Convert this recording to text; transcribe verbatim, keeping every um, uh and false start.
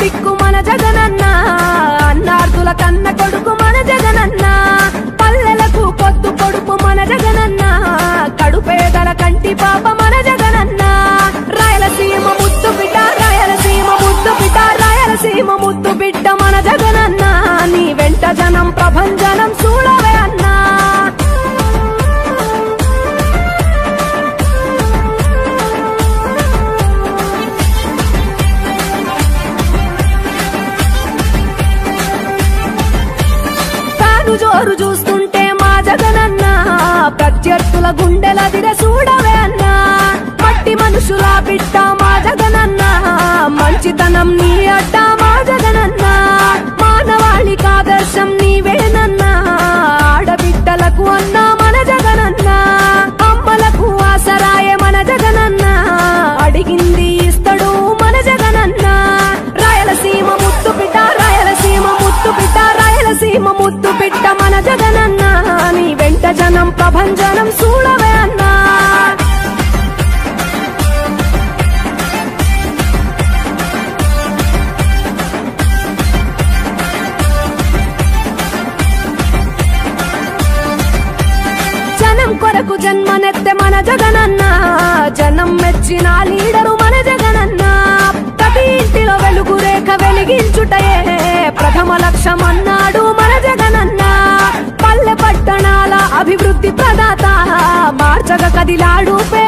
దిక్కు మన జగనన్న, అన్నార్థుల కన్న కొడుకు మన జగనన్న, పల్లెలకు పొద్దు పొడుపు మన జగనన్న, కడుపేదల కంటి పాప మన జగనన్న. రాయలసీమ ముద్దు బిడ్డ, రాయలసీమ ముద్దు బిడ్డ, రాయలసీమ ముద్దు బిడ్డ మన జగనన్న, నీ వెంట జనం ప్రభంజనం చూడవే అన్నా. జోరు చూస్తుంటే మా జగనన్న, ప్రత్యర్థుల గుండెల దిర చూడవే అన్నా. మట్టి మనుషుల బిడ్డ మా జగనన్న, మంచితనం నీ అడ్డ మా జగనన్న, మానవాళికి ఆదర్శం నీవేనన్నా. ఆడబిడ్డలకు అన్న మన జగనన్న, అమ్మలకు ఆసరాయే మన జగనన్న, అడిగింది ఇస్తడు మన జగనన్న. రాయలసీమ ముద్దు బిడ్డ, రాయలసీమ ముద్దు బిడ్డ, రాయలసీమ ముద్దు బిడ్డ మన జగనన్న, నీ వెంట జనం ప్రభంజనం చూడవే అన్నా. జనం కొరకు జన్మనెత్తే మన జగనన్న, జనం మెచ్చిన లీడరు మన జగనన్న. ప్రతి ఇంటిలో వెలుగు రేఖ వెలిగించుటయే ప్రథమ లక్ష్యం అన్నాడు మన జగనన్న. పల్లె పట్టణాల అభివృద్ధి ప్రదాత, మార్చగ కదిలాడు